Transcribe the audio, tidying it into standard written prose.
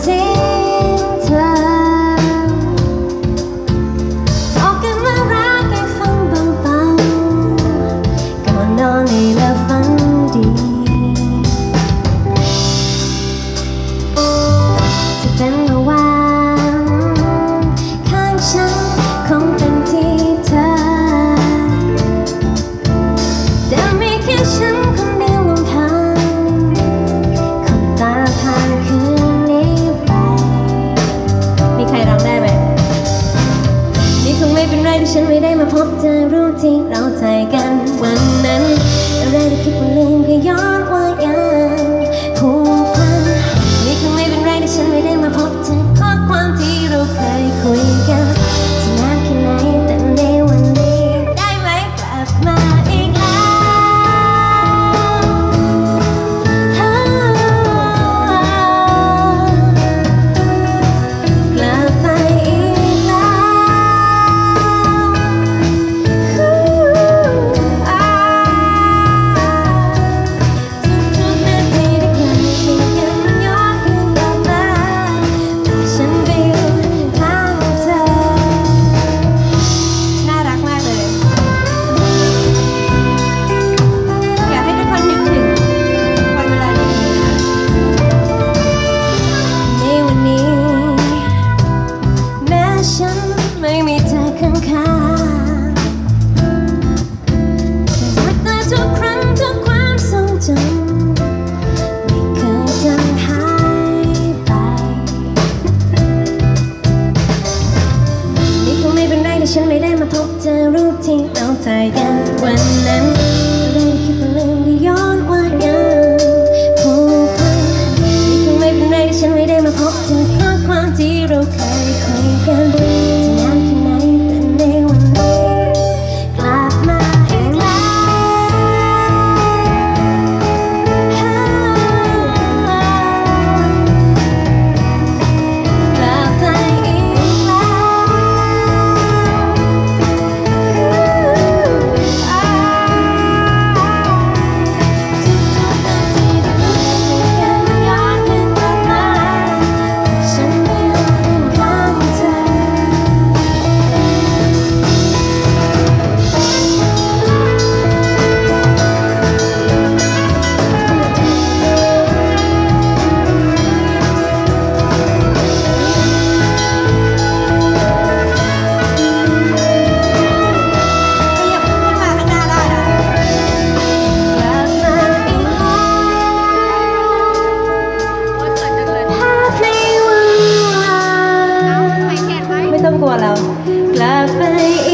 ทิ้งเธอออกกันมารักให้ฟังเบาๆก่อนนอนให้หลับฝันดีจะเป็นเมื่อวานข้างฉันคงเป็นที่เธอแต่ไม่แค่ฉันคนเดียวลำพังขอบตาผ่านคืนนี้ไปมีใครร้องได้ไหมนี่คงไม่เป็นไรที่ฉันไม่ได้มาพบเธอรู้ที่เราใจกันวันนั้นอะไรที่คิดว่าลืมก็ย้อนว่ายังผูกพันนี่คงไม่เป็นไรที่ฉันไม่ได้มาพบเธอข้อความที่เราเคยคุยกันจะนานแค่ไหนแต่ในวันนี้ได้ไหมกลับมาอีกแล้วกลับไปอีกแล้วทุกนาทีที่ใกล้ชิดกันย้อนคืนกลับมาแต่ฉันไปอยู่ข้างเธอน่ารักมากเลยอยากให้ทุกคนนึกถึงวันเวลาดีๆนะในวันนี้แม้ฉันไม่มีเธอข้างๆแต่ทุกครั้งทุกความทรงจำไม่เคยจางหายไปนี่คงไม่เป็นไรที่ฉันไม่ได้มาพบเจอรูปที่เราถ่ายกันวันนั้นอะไรที่คิดว่าลืมก็ย้อนว่ายังผูกพันนี่คงไม่เป็นไรที่ฉันไม่ได้มาพบเจอข้อความที่เราเคยคุยกันจะนานแค่ไหนแต่ในวันนี้กลับมาอีกแล้วกลับไปอีกไม่ต้องกลัวเรากลับไป